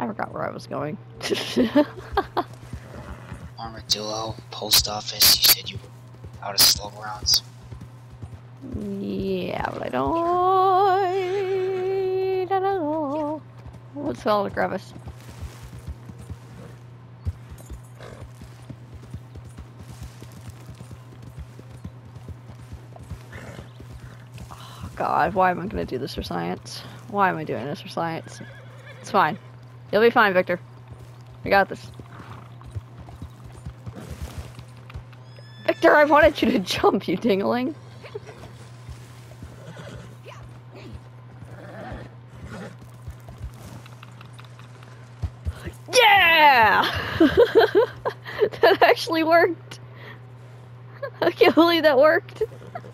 I forgot where I was going. Armadillo, post office, you said you were out of slow rounds. Yeah, but I don't know. What's all the crevice? Oh God, why am I gonna do this for science? Why am I doing this for science? It's fine. You'll be fine, Victor. We got this. Victor, I wanted you to jump, you dingling. Yeah! That actually worked. I can't believe that worked.